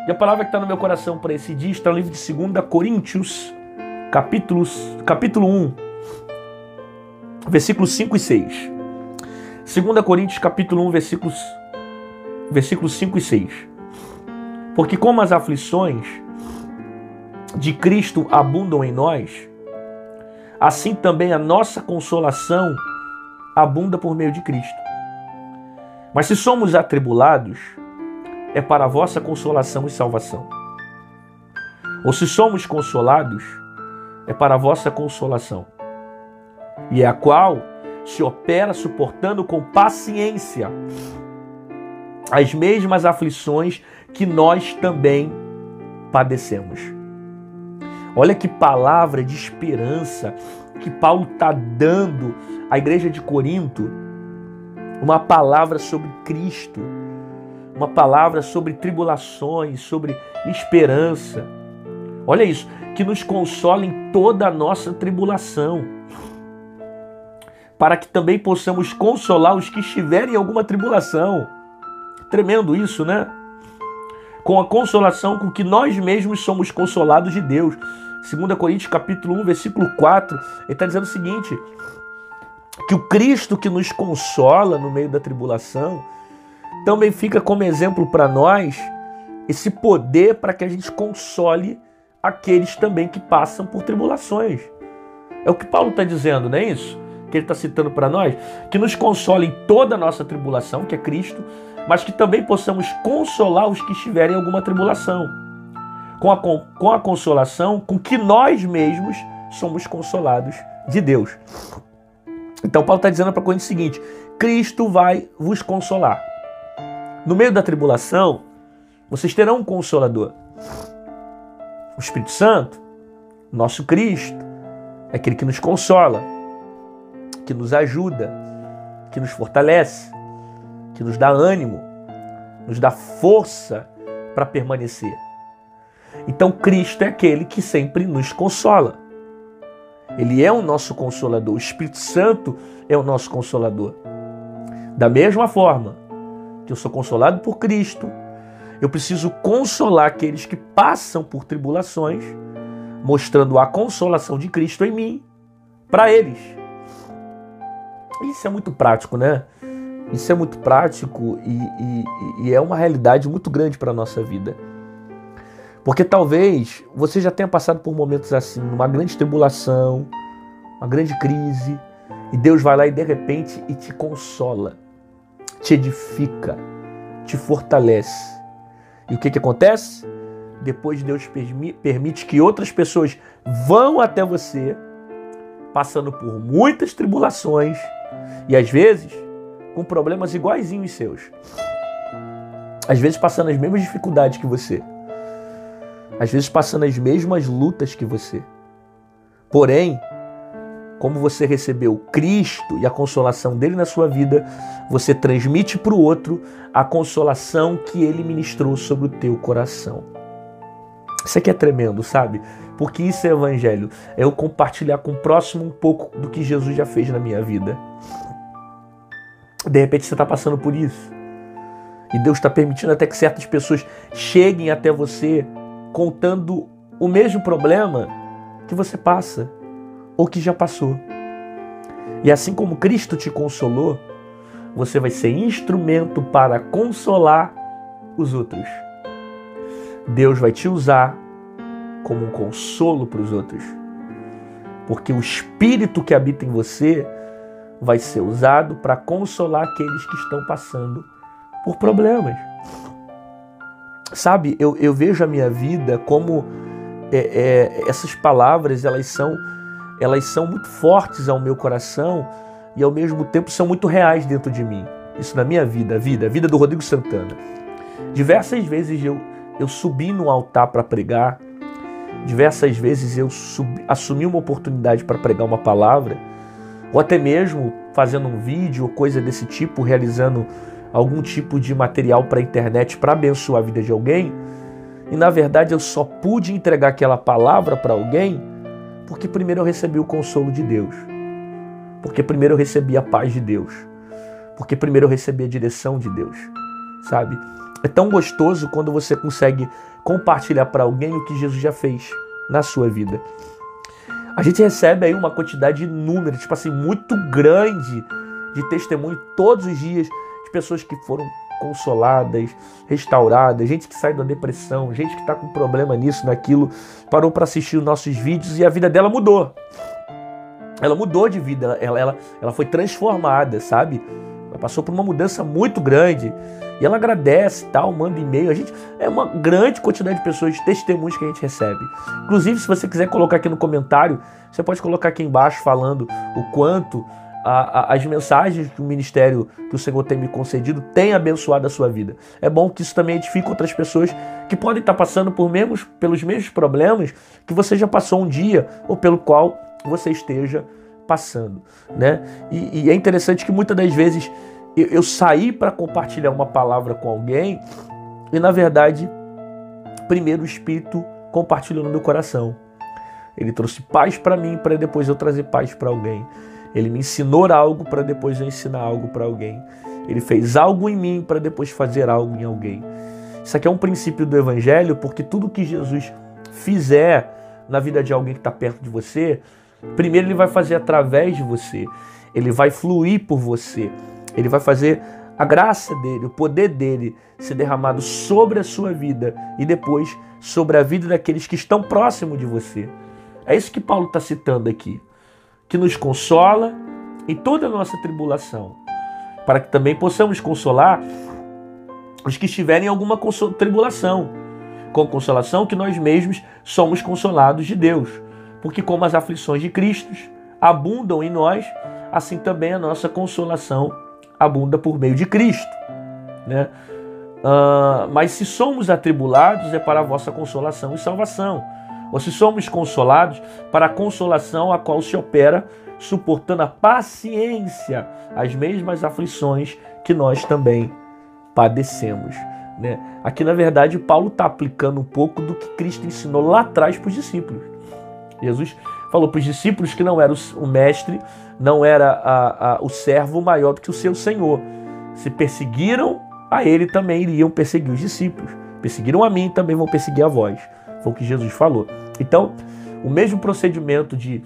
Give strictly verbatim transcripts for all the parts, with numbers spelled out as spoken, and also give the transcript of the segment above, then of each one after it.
E a palavra que está no meu coração para esse dia está no livro de segunda Coríntios, capítulos, capítulo um, versículos cinco e seis. segunda Coríntios, capítulo um, versículos, versículos cinco e seis. Porque como as aflições de Cristo abundam em nós, assim também a nossa consolação abunda por meio de Cristo. Mas se somos atribulados, é para a vossa consolação e salvação. Ou se somos consolados, é para a vossa consolação, e é a qual se opera suportando com paciência as mesmas aflições que nós também padecemos. Olha que palavra de esperança que Paulo está dando à igreja de Corinto, uma palavra sobre Cristo, uma palavra sobre tribulações, sobre esperança. Olha isso, que nos consola em toda a nossa tribulação, para que também possamos consolar os que estiverem em alguma tribulação. Tremendo isso, né? Com a consolação com que nós mesmos somos consolados de Deus. segunda Coríntios capítulo um, versículo quatro, ele está dizendo o seguinte, que o Cristo que nos consola no meio da tribulação também fica como exemplo para nós esse poder para que a gente console aqueles também que passam por tribulações. É o que Paulo está dizendo, não é isso? Que ele está citando para nós, que nos consola em toda a nossa tribulação, que é Cristo, mas que também possamos consolar os que estiverem em alguma tribulação, com a, com a consolação com que nós mesmos somos consolados de Deus. Então Paulo está dizendo para a Coríntios o seguinte, Cristo vai vos consolar. No meio da tribulação, vocês terão um consolador. O Espírito Santo, nosso Cristo, é aquele que nos consola, que nos ajuda, que nos fortalece, que nos dá ânimo, nos dá força para permanecer. Então Cristo é aquele que sempre nos consola. Ele é o nosso consolador. O Espírito Santo é o nosso consolador. Da mesma forma que eu sou consolado por Cristo, eu preciso consolar aqueles que passam por tribulações, mostrando a consolação de Cristo em mim, para eles. Isso é muito prático, né? Isso é muito prático e, e, e é uma realidade muito grande para a nossa vida. Porque talvez você já tenha passado por momentos assim, uma grande tribulação, uma grande crise, e Deus vai lá e de repente e te consola, te edifica, te fortalece. E o que, que acontece? Depois Deus permite que outras pessoas vão até você, passando por muitas tribulações, e às vezes com problemas iguaizinhos seus. Às vezes passando as mesmas dificuldades que você. Às vezes passando as mesmas lutas que você. Porém, como você recebeu Cristo e a consolação dele na sua vida, você transmite para o outro a consolação que ele ministrou sobre o teu coração. Isso aqui é tremendo, sabe? Porque isso é evangelho. É eu compartilhar com o próximo um pouco do que Jesus já fez na minha vida. De repente você está passando por isso. E Deus está permitindo até que certas pessoas cheguem até você contando o mesmo problema que você passa ou que já passou. E assim como Cristo te consolou, você vai ser instrumento para consolar os outros. Deus vai te usar como um consolo para os outros. Porque o Espírito que habita em você vai ser usado para consolar aqueles que estão passando por problemas. Sabe, eu, eu vejo a minha vida como é, é, essas palavras, elas são, elas são muito fortes ao meu coração e ao mesmo tempo são muito reais dentro de mim. Isso na minha vida, a vida, a vida do Rodrigo Santana. Diversas vezes eu, eu subi no altar para pregar, diversas vezes eu subi, assumi uma oportunidade para pregar uma palavra, ou até mesmo fazendo um vídeo ou coisa desse tipo, realizando algum tipo de material para a internet para abençoar a vida de alguém, e na verdade eu só pude entregar aquela palavra para alguém porque primeiro eu recebi o consolo de Deus, porque primeiro eu recebi a paz de Deus, porque primeiro eu recebi a direção de Deus, sabe? É tão gostoso quando você consegue compartilhar para alguém o que Jesus já fez na sua vida. A gente recebe aí uma quantidade inúmera, tipo assim, muito grande de testemunho todos os dias de pessoas que foram consoladas, restauradas, gente que sai da depressão, gente que está com problema nisso, naquilo, parou para assistir os nossos vídeos e a vida dela mudou. Ela mudou de vida, ela, ela, ela foi transformada, sabe? Ela passou por uma mudança muito grande e ela agradece, tal, manda e-mail. A gente é uma grande quantidade de pessoas, de testemunhos que a gente recebe. Inclusive, se você quiser colocar aqui no comentário, você pode colocar aqui embaixo falando o quanto a, a, as mensagens que o ministério que o Senhor tem me concedido tem abençoado a sua vida. É bom que isso também edifique outras pessoas que podem estar passando por mesmos, pelos mesmos problemas que você já passou um dia ou pelo qual você esteja passando, né? E, e é interessante que muitas das vezes eu, eu saí para compartilhar uma palavra com alguém e, na verdade, primeiro o Espírito compartilhou no meu coração. Ele trouxe paz para mim para depois eu trazer paz para alguém. Ele me ensinou algo para depois eu ensinar algo para alguém. Ele fez algo em mim para depois fazer algo em alguém. Isso aqui é um princípio do Evangelho, porque tudo que Jesus fizer na vida de alguém que está perto de você, primeiro ele vai fazer através de você, ele vai fluir por você, ele vai fazer a graça dele, o poder dele ser derramado sobre a sua vida e depois sobre a vida daqueles que estão próximos de você. É isso que Paulo está citando aqui, que nos consola em toda a nossa tribulação, para que também possamos consolar os que estiverem em alguma tribulação, com consolação que nós mesmos somos consolados de Deus. Porque como as aflições de Cristo abundam em nós, assim também a nossa consolação abunda por meio de Cristo, né? Uh, mas se somos atribulados, é para a vossa consolação e salvação. Ou se somos consolados, para a consolação a qual se opera, suportando a paciência as mesmas aflições que nós também padecemos, né? Aqui, na verdade, Paulo está aplicando um pouco do que Cristo ensinou lá atrás para os discípulos. Jesus falou para os discípulos que não era o mestre, não era a, a, o servo maior do que o seu Senhor. Se perseguiram a ele, também iriam perseguir os discípulos. Perseguiram a mim, também vão perseguir a vós. Foi o que Jesus falou. Então, o mesmo procedimento de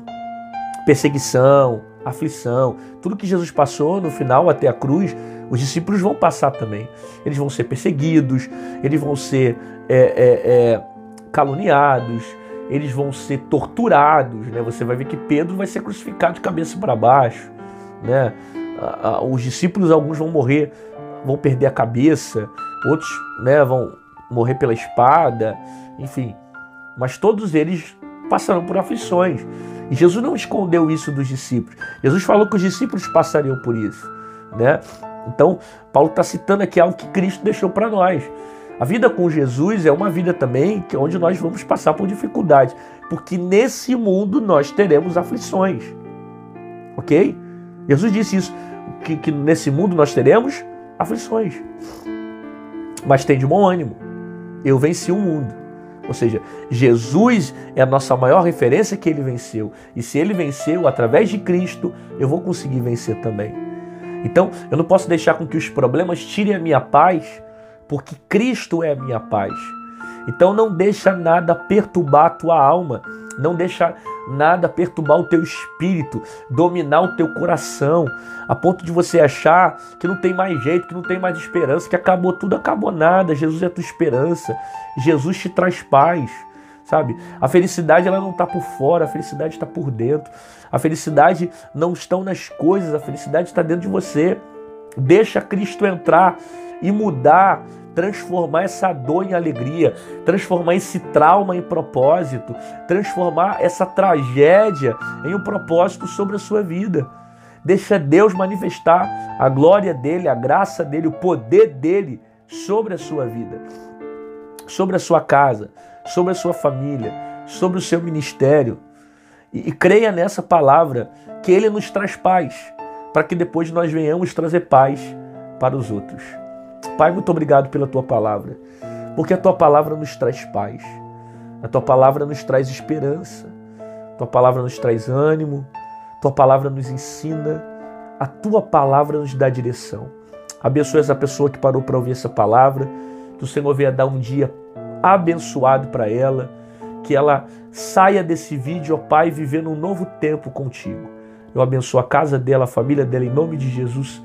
perseguição, aflição, tudo que Jesus passou no final até a cruz, os discípulos vão passar também. Eles vão ser perseguidos, eles vão ser é, é, é, caluniados, eles vão ser torturados, né? Você vai ver que Pedro vai ser crucificado de cabeça para baixo, né? Os discípulos, alguns vão morrer, vão perder a cabeça, outros, né, vão morrer pela espada, enfim. Mas todos eles passarão por aflições. E Jesus não escondeu isso dos discípulos. Jesus falou que os discípulos passariam por isso, né? Então, Paulo está citando aqui algo que Cristo deixou para nós. A vida com Jesus é uma vida também que onde nós vamos passar por dificuldades, porque nesse mundo nós teremos aflições, ok? Jesus disse isso, que, que nesse mundo nós teremos aflições, mas tem de bom ânimo, eu venci o mundo. Ou seja, Jesus é a nossa maior referência que ele venceu, e se ele venceu através de Cristo, eu vou conseguir vencer também. Então, eu não posso deixar com que os problemas tirem a minha paz, porque Cristo é a minha paz. Então não deixa nada perturbar a tua alma, não deixa nada perturbar o teu espírito, dominar o teu coração, a ponto de você achar que não tem mais jeito, que não tem mais esperança, que acabou tudo, acabou nada. Jesus é a tua esperança, Jesus te traz paz, sabe? A felicidade ela não está por fora, a felicidade está por dentro. A felicidade não está nas coisas, a felicidade está dentro de você. Deixa Cristo entrar e mudar, transformar essa dor em alegria, transformar esse trauma em propósito, transformar essa tragédia em um propósito sobre a sua vida. Deixa Deus manifestar a glória dele, a graça dele, o poder dele sobre a sua vida, sobre a sua casa, sobre a sua família, sobre o seu ministério. E, e creia nessa palavra, que ele nos traz paz, para que depois nós venhamos trazer paz para os outros. Pai, muito obrigado pela tua palavra, porque a tua palavra nos traz paz, a tua palavra nos traz esperança, a tua palavra nos traz ânimo, a tua palavra nos ensina, a tua palavra nos dá direção. Abençoe essa pessoa que parou para ouvir essa palavra. Que o Senhor venha dar um dia abençoado para ela. Que ela saia desse vídeo, ó Pai, vivendo um novo tempo contigo. Eu abençoo a casa dela, a família dela, em nome de Jesus.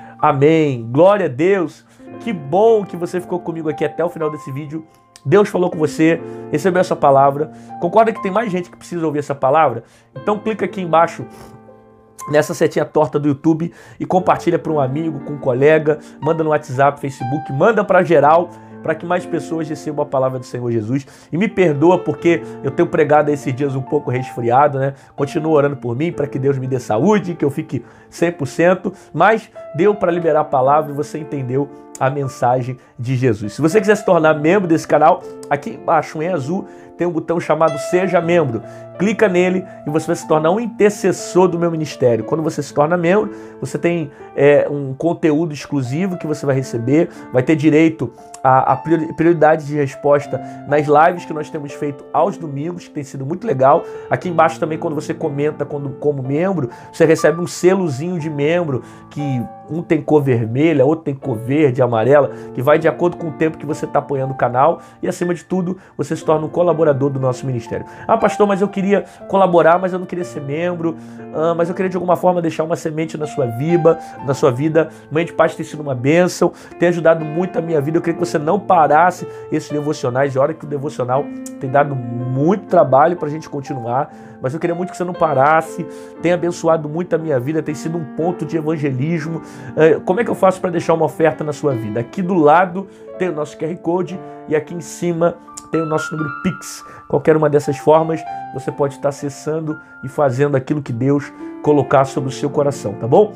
Amém. Glória a Deus. Que bom que você ficou comigo aqui até o final desse vídeo. Deus falou com você, recebeu essa palavra. Concorda que tem mais gente que precisa ouvir essa palavra? Então clica aqui embaixo nessa setinha torta do YouTube e compartilha para um amigo, com um colega, manda no WhatsApp, Facebook, manda para geral, para que mais pessoas recebam a palavra do Senhor Jesus. E me perdoa porque eu tenho pregado esses dias um pouco resfriado, né? Continuo orando por mim, para que Deus me dê saúde, que eu fique cem por cento, mas deu para liberar a palavra e você entendeu a mensagem de Jesus. Se você quiser se tornar membro desse canal, aqui embaixo em azul tem um botão chamado Seja Membro. Clica nele e você vai se tornar um intercessor do meu ministério. Quando você se torna membro, você tem é, um conteúdo exclusivo que você vai receber, vai ter direito à, à prioridade de resposta nas lives que nós temos feito aos domingos, que tem sido muito legal. Aqui embaixo também, quando você comenta quando, como membro, você recebe um selozinho de membro, que um tem cor vermelha, outro tem cor verde, amarela, que vai de acordo com o tempo que você está apoiando o canal e, acima de tudo, você se torna um colaborador do nosso ministério. Ah, pastor, mas eu queria colaborar, mas eu não queria ser membro, ah, mas eu queria de alguma forma deixar uma semente na sua vida, na sua vida. Mãe de Paz tem sido uma bênção, tem ajudado muito a minha vida. Eu queria que você não parasse esses devocionais, e olha que o devocional tem dado muito trabalho para a gente continuar, mas eu queria muito que você não parasse, tem abençoado muito a minha vida, tem sido um ponto de evangelismo. Como é que eu faço para deixar uma oferta na sua vida? Aqui do lado tem o nosso Q R Code e aqui em cima tem o nosso número Pix. Qualquer uma dessas formas, você pode estar acessando e fazendo aquilo que Deus colocar sobre o seu coração, tá bom?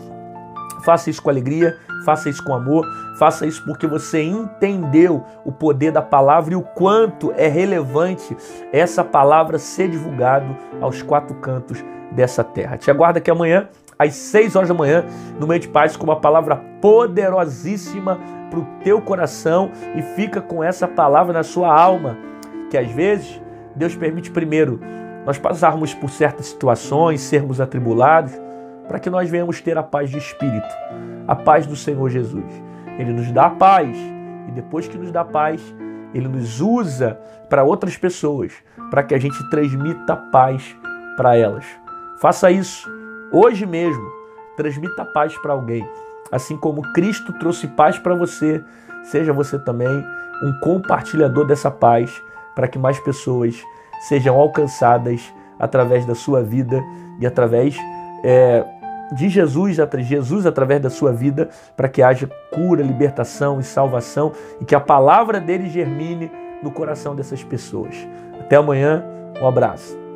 Faça isso com alegria, faça isso com amor, faça isso porque você entendeu o poder da palavra e o quanto é relevante essa palavra ser divulgado aos quatro cantos dessa terra. Te aguardo aqui amanhã, às seis horas da manhã, no Mãe de Paz, com uma palavra poderosíssima para o teu coração, e fica com essa palavra na sua alma, que às vezes Deus permite primeiro nós passarmos por certas situações, sermos atribulados, para que nós venhamos ter a paz de espírito, a paz do Senhor Jesus. Ele nos dá a paz, e depois que nos dá a paz, Ele nos usa para outras pessoas, para que a gente transmita paz para elas. Faça isso hoje mesmo, transmita paz para alguém. Assim como Cristo trouxe paz para você, seja você também um compartilhador dessa paz, para que mais pessoas sejam alcançadas através da sua vida e através é, de Jesus, Jesus através da sua vida, para que haja cura, libertação e salvação, e que a palavra dele germine no coração dessas pessoas. Até amanhã, um abraço.